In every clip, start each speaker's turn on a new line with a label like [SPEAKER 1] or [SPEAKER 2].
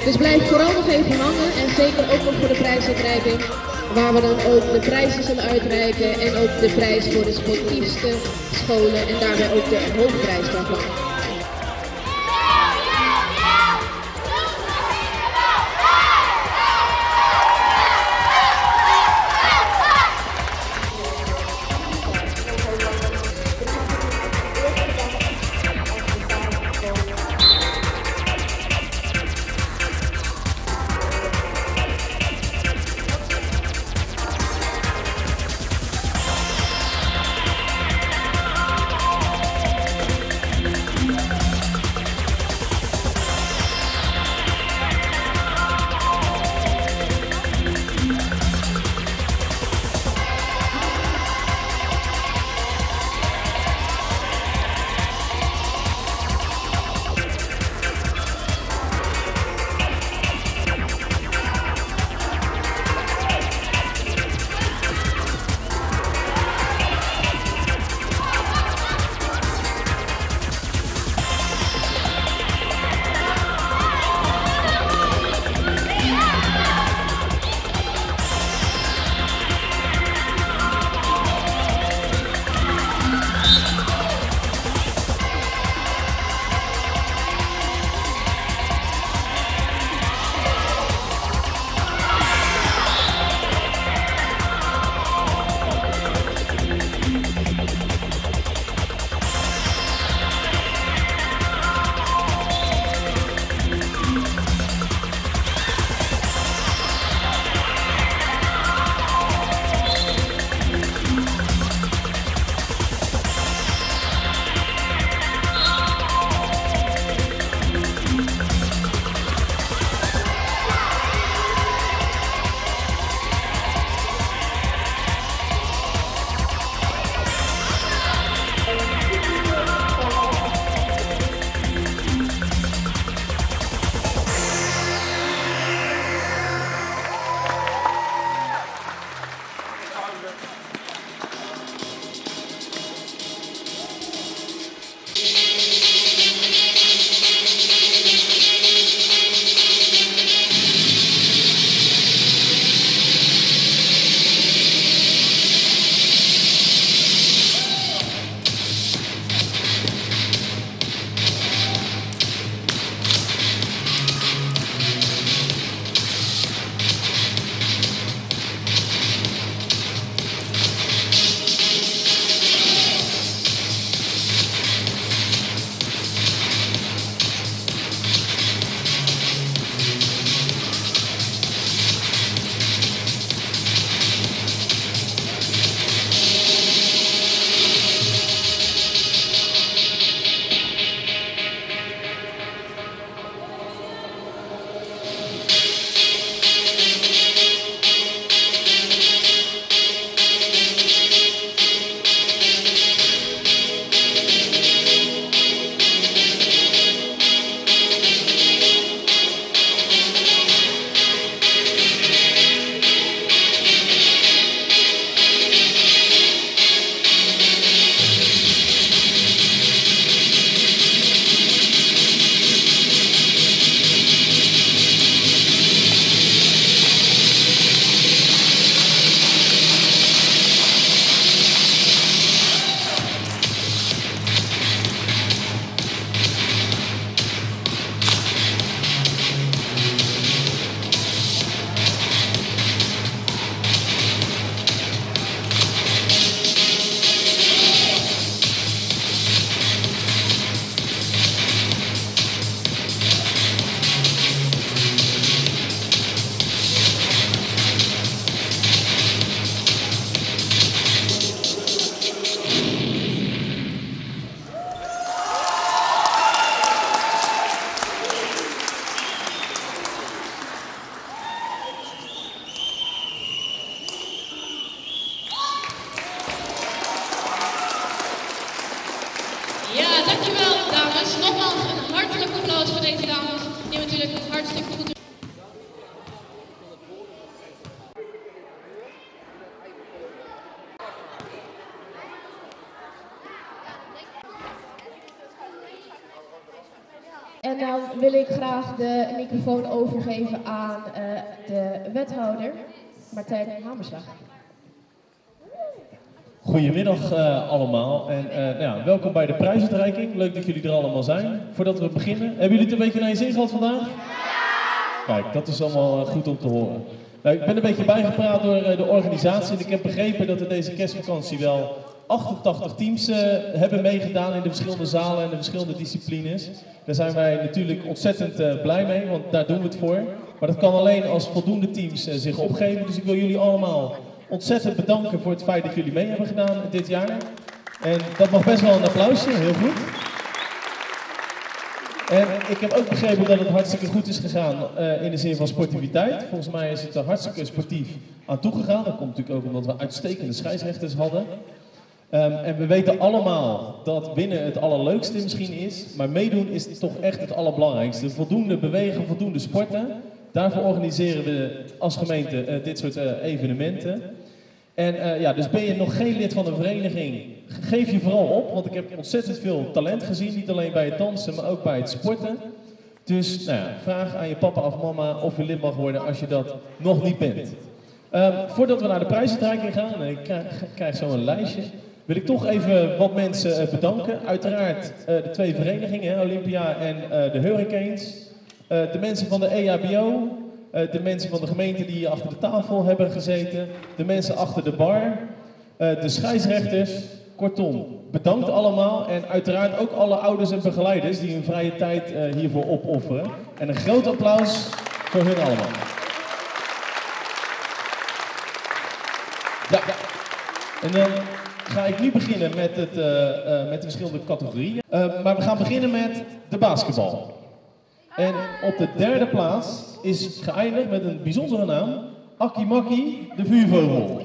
[SPEAKER 1] Dus blijf vooral nog even hangen en zeker ook nog voor de prijsuitreiking, waar we dan ook de prijzen zullen uitreiken en ook de prijs voor de sportiefste scholen en daarbij ook de hoofdprijs daarvan.
[SPEAKER 2] Dankjewel dames. Nogmaals een hartelijk applaus voor deze dames die natuurlijk hartstikke goed doen.
[SPEAKER 1] En dan wil ik graag de microfoon overgeven aan de wethouder, Martijn Hamerslag.
[SPEAKER 3] Goedemiddag allemaal en welkom bij de prijsuitreiking. Leuk dat jullie er allemaal zijn. Voordat we beginnen, hebben jullie het een beetje naar je zin gehad vandaag? Ja! Kijk, dat is allemaal goed om te horen. Nou, ik ben een beetje bijgepraat door de organisatie en ik heb begrepen dat er deze kerstvakantie wel 88 teams hebben meegedaan in de verschillende zalen en de verschillende disciplines. Daar zijn wij natuurlijk ontzettend blij mee, want daar doen we het voor. Maar dat kan alleen als voldoende teams zich opgeven. Dus ik wil jullie allemaal ontzettend bedanken voor het feit dat jullie mee hebben gedaan dit jaar. En dat mag best wel een applausje, heel goed. En ik heb ook begrepen dat het hartstikke goed is gegaan in de zin van sportiviteit. Volgens mij is het er hartstikke sportief aan toegegaan. Dat komt natuurlijk ook omdat we uitstekende scheidsrechters hadden. En we weten allemaal dat winnen het allerleukste misschien is, maar meedoen is toch echt het allerbelangrijkste. Voldoende bewegen, voldoende sporten. Daarvoor organiseren we als gemeente dit soort evenementen. En dus ben je nog geen lid van een vereniging, geef je vooral op, want ik heb ontzettend veel talent gezien, niet alleen bij het dansen, maar ook bij het sporten. Dus vraag aan je papa of mama of je lid mag worden als je dat nog niet bent. Voordat we naar de prijsuitreiking gaan, en ik krijg zo een lijstje, wil ik toch even wat mensen bedanken. Uiteraard de twee verenigingen, Olympia en de Hurricanes. De mensen van de EHBO, de mensen van de gemeente die hier achter de tafel hebben gezeten, de mensen achter de bar, de scheidsrechters. Kortom, bedankt allemaal en uiteraard ook alle ouders en begeleiders die hun vrije tijd hiervoor opofferen. En een groot applaus voor hun allemaal. Ja. En dan ga ik nu beginnen met, met de verschillende categorieën. Maar we gaan beginnen met de basketbal. En op de derde plaats is geëindigd met een bijzondere naam, Akimaki de vuurvogel.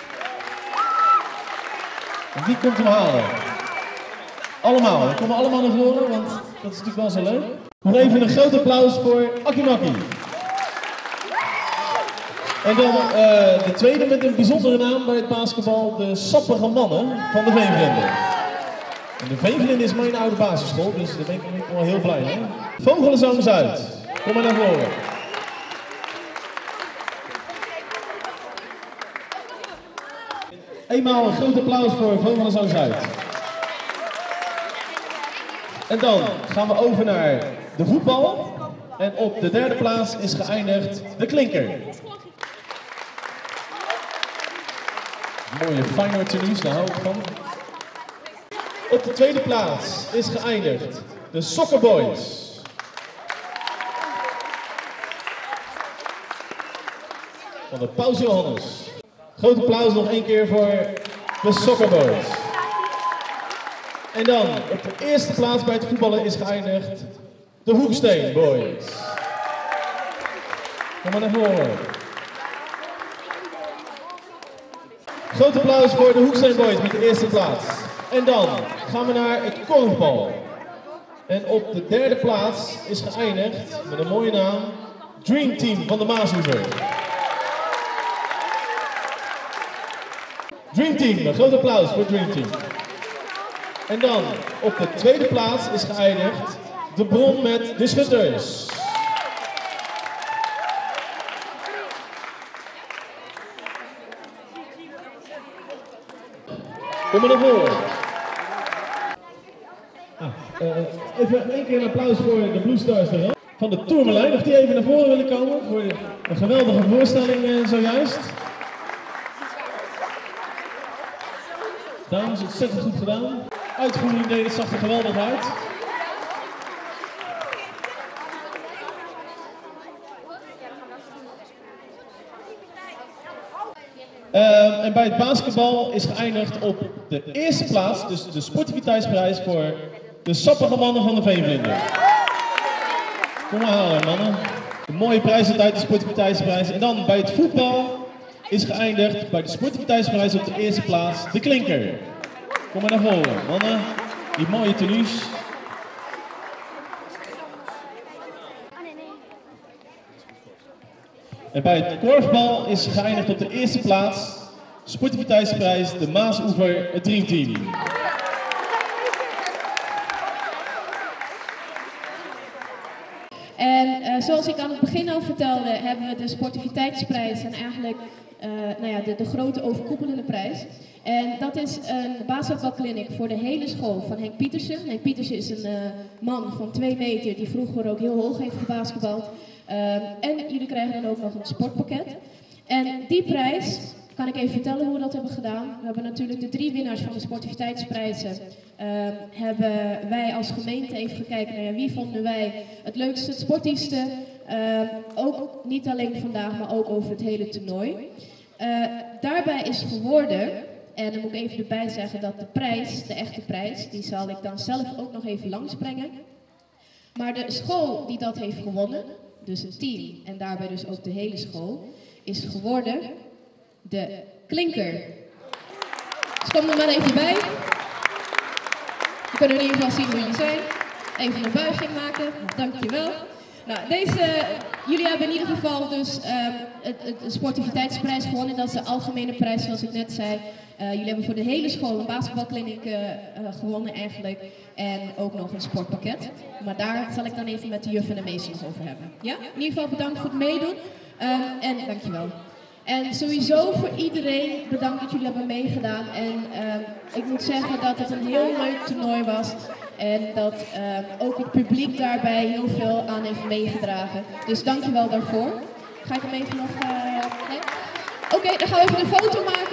[SPEAKER 3] En wie komt hem halen? Allemaal, komen allemaal naar voren, want dat is natuurlijk wel zo leuk. Nog even een groot applaus voor Akimaki. En dan de tweede met een bijzondere naam bij het basketbal, de sappige mannen van de Veenvlinder. En de Veenvlinder is mijn oude basisschool, dus daar ben ik wel heel blij mee. Vogelenzang Zuid, kom maar naar voren. Eenmaal een groot applaus voor Vogelenzang Zuid. En dan gaan we over naar de voetbal. En op de derde plaats is geëindigd de Klinker. Mooie Feyenoord tenues, daar hou ik van. Op de tweede plaats is geëindigd de Soccer Boys. Van de Paus Johannes. Groot applaus nog één keer voor de Soccer Boys. En dan op de eerste plaats bij het voetballen is geëindigd de Hoeksteen Boys. Kom maar naar voren. Groot applaus voor de Hoeksteen Boys met de eerste plaats. En dan gaan we naar het korfbal. En op de derde plaats is geëindigd met een mooie naam, Dream Team van de Maashoever. Dream Team, een groot applaus voor Dream Team. En dan op de tweede plaats is geëindigd de Bron met de Schutters. Kom maar naar voren. Even één keer een applaus voor de Blue Stars van de Tourmalijn. Of die even naar voren willen komen voor een geweldige voorstelling zojuist. Dames, ontzettend goed gedaan. Uitvoering deed het, zag er geweldig uit. En bij het basketbal is geëindigd op de eerste plaats, dus de sportiviteitsprijs voor de sappige mannen van de Veenvlinder. Kom maar halen, mannen. Een mooie prijs uit de sportiviteitsprijs. En dan bij het voetbal is geëindigd bij de sportiviteitsprijs op de eerste plaats de Klinker. Kom maar naar voren, mannen. Die mooie tenues. En bij het korfbal is geëindigd op de eerste plaats, sportiviteitsprijs, de Maasoever, het Dream Team.
[SPEAKER 1] En zoals ik aan het begin al vertelde, hebben we de sportiviteitsprijs en eigenlijk de grote overkoepelende prijs. En dat is een basketbalclinic voor de hele school van Henk Pietersen. Henk Pietersen is een man van 2 meter die vroeger ook heel hoog heeft gebasketbald. En jullie krijgen dan ook nog een sportpakket. En die prijs, kan ik even vertellen hoe we dat hebben gedaan. We hebben natuurlijk de 3 winnaars van de sportiviteitsprijzen. Hebben wij als gemeente even gekeken naar wie vonden wij het leukste, het sportiefste. Ook niet alleen vandaag, maar ook over het hele toernooi. Daarbij is geworden, en dan moet ik even erbij zeggen dat de prijs, de echte prijs, die zal ik dan zelf ook nog even langsbrengen. Maar de school die dat heeft gewonnen, dus het team en daarbij dus ook de hele school, is geworden de Klinker. Dus kom er maar even bij. We kunnen in ieder geval zien hoe jullie zijn. Even een buiging maken, dankjewel. Nou, jullie hebben in ieder geval dus de sportiviteitsprijs gewonnen. Dat is de algemene prijs zoals ik net zei. Jullie hebben voor de hele school een basketbalkliniek gewonnen eigenlijk. En ook nog een sportpakket. Maar daar zal ik dan even met de juf en de meester nog over hebben. Ja? In ieder geval bedankt voor het meedoen. En dankjewel. En sowieso voor iedereen bedankt dat jullie hebben meegedaan. En ik moet zeggen dat het een heel leuk toernooi was. En dat ook het publiek daarbij heel veel aan heeft meegedragen. Dus dankjewel daarvoor. Ga ik hem even nog... Oké, dan gaan we even een foto maken.